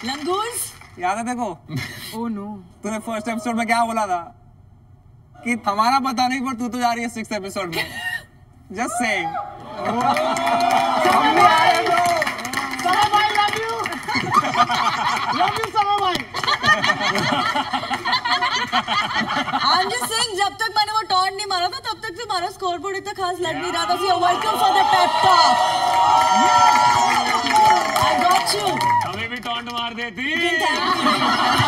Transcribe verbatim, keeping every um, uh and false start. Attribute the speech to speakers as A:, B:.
A: लंगूस
B: याद है देखो?
A: ओह नो,
B: तूने फर्स्ट एपिसोड में क्या बोला था कि हमारा पता नहीं पर तू तो जा रही है सिक्स्थ एपिसोड में। Just saying.
C: हम भी आ रहे हैं ब्रो। समा भाई लव यू। लव यू समा भाई।
A: I'm just saying जब तक मैंने वो टॉन्ट नहीं मारा था तब तक तुम्हारा स्कोर बोर्ड इतना खास लग नहीं रहा था। So welcome for the pep talk. I got you.
D: हमें भी टॉन्ट मार देती।